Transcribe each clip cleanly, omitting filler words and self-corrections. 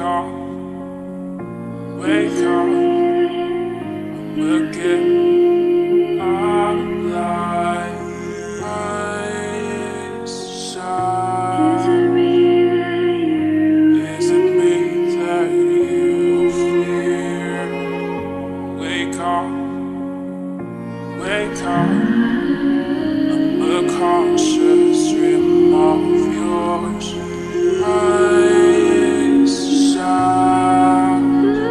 up, wake up, I'm again alive. Eyes shut. Is it me that you fear? Wake up, wake up, I'm a conscious dream of yours. Eyes shut.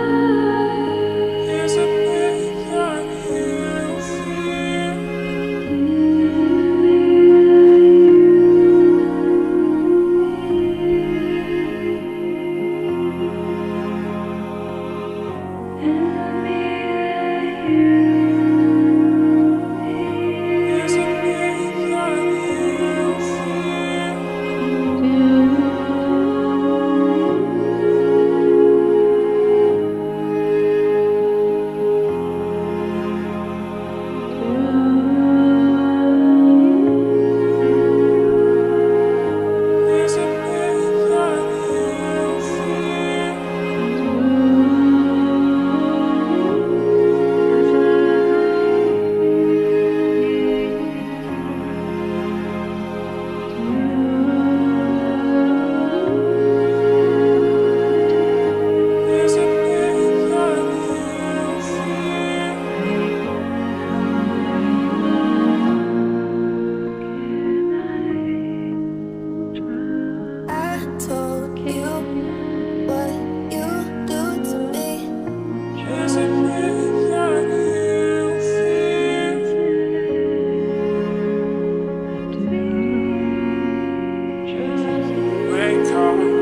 Is it me that you fear? Is it me that you fear? Is it me that you fear? Is it me that you fear? I told you what you do to me. Is it me that you fear? Wake up.